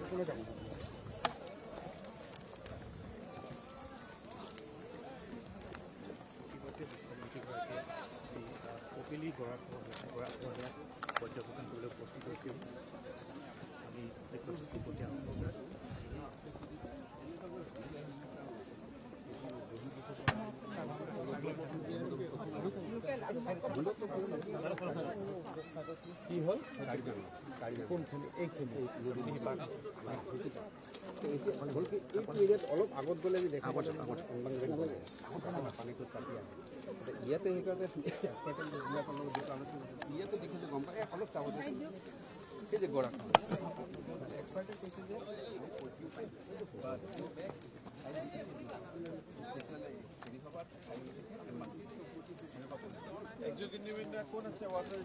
কপিলী গৰাখহনীয়া পৰ্যবেক্ষণ কৰিবলৈ উপস্থিত হৈছিল। আমি দেখুৱাইছোঁ শেহতীয়া কি হ'ল কোনখিনি এইখিনি অলপ আগত গ'লে আমি দেখা পানীটো চাপি আহে ইয়াতে সেইকাৰণে ইয়াতে দেখিলে গম পায় অলপ চাব সেই যে গৰা এক্সপাৰ্টে কৈছে যে executive India কোন আছে ওয়াটার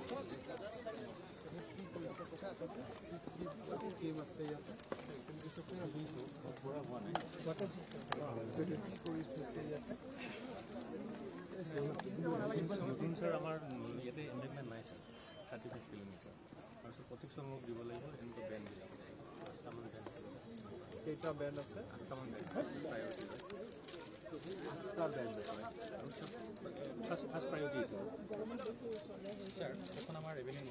স্কিম আছে ইয়াতে স্যার আমার ইয়াতে এমপ্লয়মেন্ট নাই স্যার 35 কিলোমিটার তাৰপিছত প্ৰত্যেক শ্ৰমিকক দিব লাগিব এনেকুৱা বেণ্ড বিলাক আছে 8টামান বেণ্ড আছে কেইটা বেণ্ড আছে 8টামান বেণ্ড ফাৰ্ষ্ট প্ৰায়ৰিটি আছে স্যাৰ এখন আমাৰ ৰেভিনিউ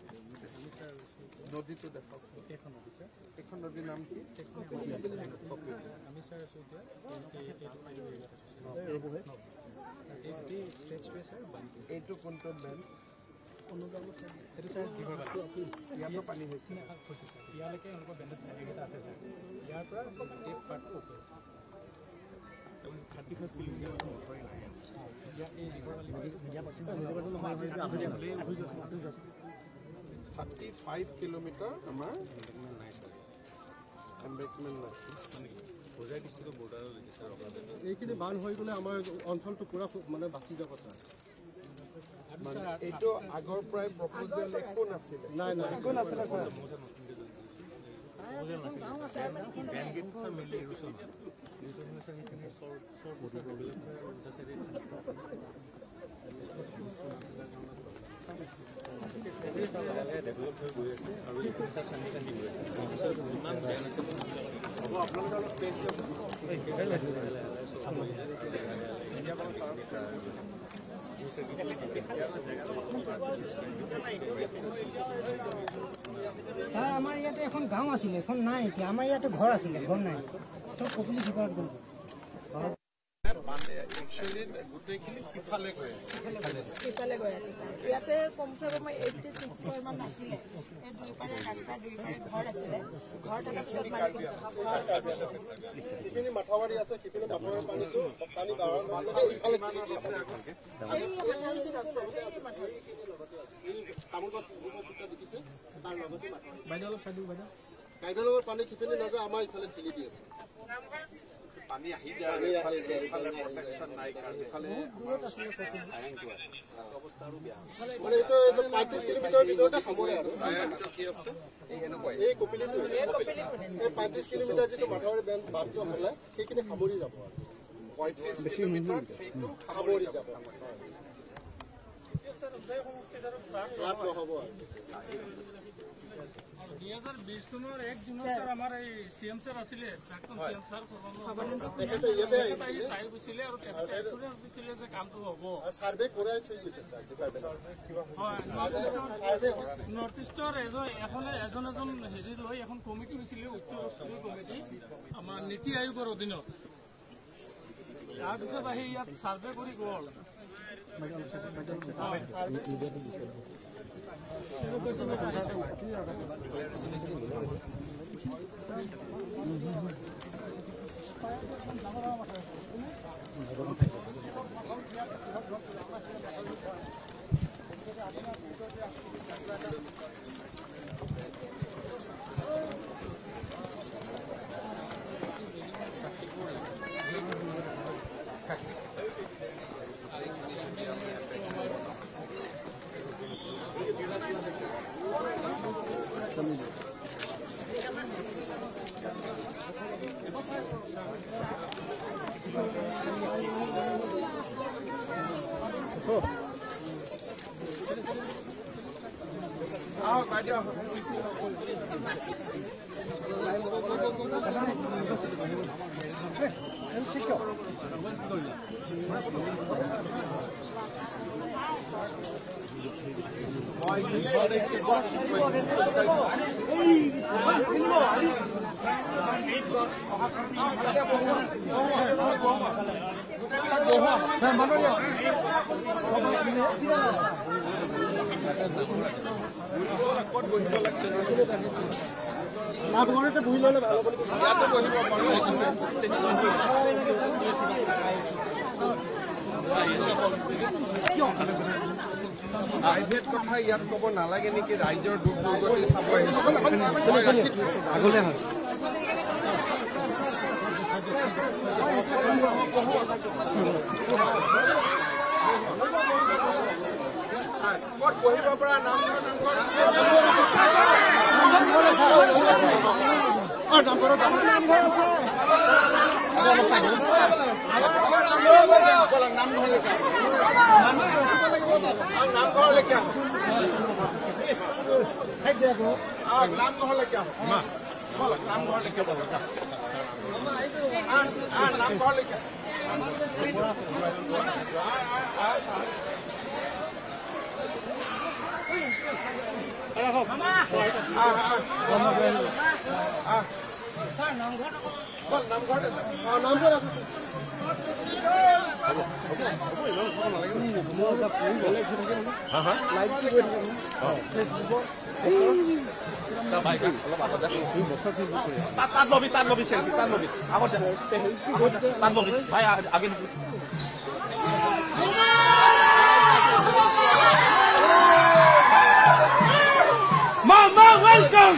নদীটো দেখাওক এইখন নদী স্যাৰ এইখন নদীৰ নাম কি আমি স্যাৰ আছোঁ এতিয়া ষ্টেজ পে স্যাৰ এইটো কোনটো বেণ্ড এইটো স্যাৰ ইয়াতো পানী হৈছে হৈছে স্যাৰ ইয়ালৈকে এনেকুৱা বেণ্ডত এটা আছে স্যাৰ ইয়াৰ পৰা ডেপ পাৰ্টটো ওপৰ 35 কিলোমিটাৰ ওপৰে লাগে এই ৰিভাৰ ভেলী 35 কিলোমিটাৰ আমাৰ এম্বেকমেণ্ট নাই বজাই ডিষ্ট্ৰিক্টৰ বৰ্ডাৰৰ লৈকে স্যাৰ এইখিনি বান হৈ গ'লে আমাৰ অঞ্চলটো পুৰা মানে বাচি যাব স্যাৰ এইটো আগৰ পৰাই প্ৰপ'জেল একো নাছিলে নাই একো নাছিলে বেংগেট স্যাৰ মিলি ইৰোচন স্যাৰ সেইখিনি চৰ বছৰ প্ৰব্লেম হয় আৰু উল্টা চাইডে ডেভেলপ হৈ গৈ আছে আৰু এইখিনি চব চান্দি চান্দি গৈ আছে যিমান বেন আছে হ'ব আপোনালোকে অলপ পেজ আমাৰ ইয়াতে এখন গাঁও আছিলে এখন নাই এতিয়া আমাৰ ইয়াতে ঘৰ আছিলে ঘৰ নাই চব কপিলী ভিতৰত গ'ল গোটেইখিনি সিফালে গৈ আছে ইয়াতে কমচে কম 86 মান আছিলে এই দুইপাৰে ৰাস্তা দুইপাৰে ঘৰ আছিলে ঘৰ থকাৰ পিছত কিখিনি মাথাৱাৰী আছে কিখিনি মাথাৱাৰী পানী গাঁৱৰ ইফালে পানী আছে তামোল গছ দেখিছে তাৰ লগতে বাইদেউ অলপ চাই দিওঁ বাইদেউ কাইবেলৰ পানী কিপিনে নাযায় আমাৰ ইফালে ঠেলি দি আছে পানী আহি যায় ইফালে প্ৰটেকশ্যন নাই কাৰণে দূৰত আছে অৱস্থা আৰু বেয়া মানে এইটো 35 কিলোমিটাৰ ভিতৰতে সামৰে আৰু কি আছে এই কপিলীটো এই 35 কিলোমিটাৰ যিটো মাথাউৰি বান্ধটো হ'লে সেইখিনি সামৰি যাব আৰু 35 কিলোমিটাৰ সেইটো সামৰি যাব লাভ নহ'ব আৰু 2020 চনৰ 1 জুনত স্যাৰ আমাৰ এই সিএম স্যাৰ আছিলে প্ৰাক্তন সিএম স্যাৰ তেখেতে ইয়াতে আহিছিলে চাই গৈছিলে আৰু তেখেতে এছুৰেঞ্চ দিছিলে যে কামটো হ'ব সাৰ্ভে কৰাই থৈ গৈছে স্যাৰ নৰ্থ ইষ্টৰ এজন হেৰি লৈ এখন কমিটি হৈছিলে উচ্চ স্তৰীয় কমিটি আমাৰ নীতি আয়োগৰ অধীনত তাৰপিছত আহি ইয়াত সাৰ্ভে কৰি গ'ল বাইদেউ তোমালোকে বহি ল'লে ভাল হ'ব নেকি? ইয়াতে বহিব পাৰোঁ। প্ৰাইভেট কথা ইয়াত ক'ব নালাগে নেকি? ৰাইজৰ দুখ দুৰ্গতি চাব আহিছোঁ। আগলৈ হয় ক'ত বহিব পৰা নামঘৰ নামঘৰলৈকে তাত লবি চেল্ফি তাত লবি আগতে তাত লবি ভাই আগে Mama, welcome!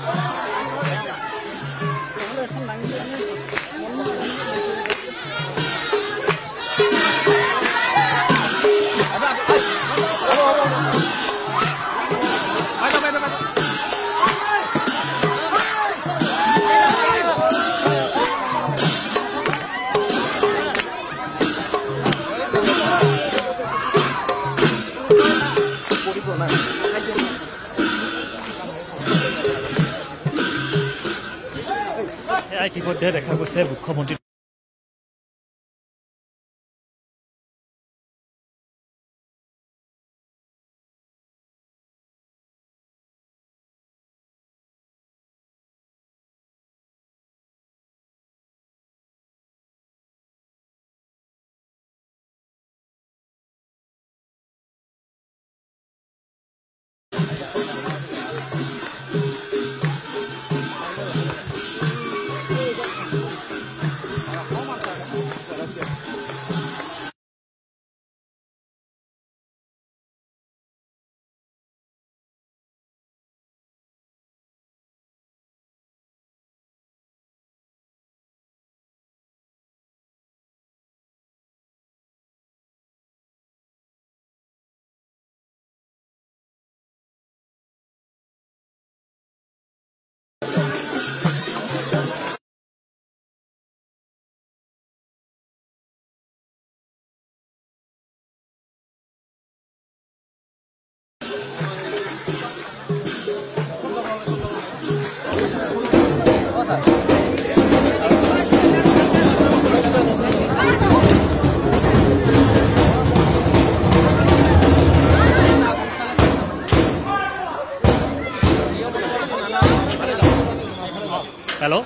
ইতিমধ্যে দেখা গৈছে মুখ্যমন্ত্ৰী Hello?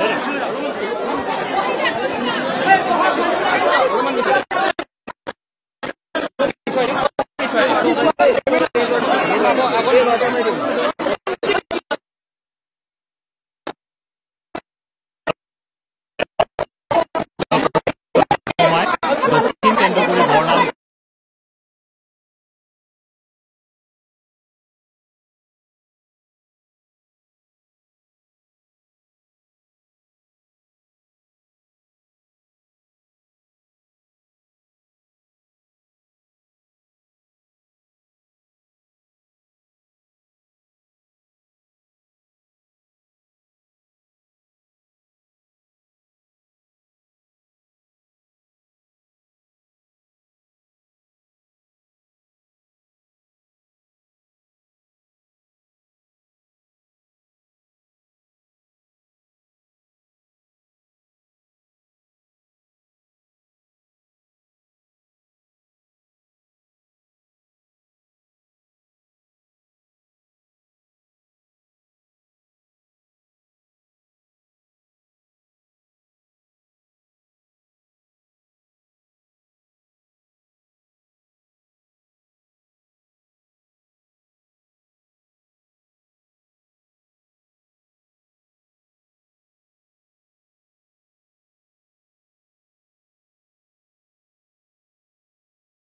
আগত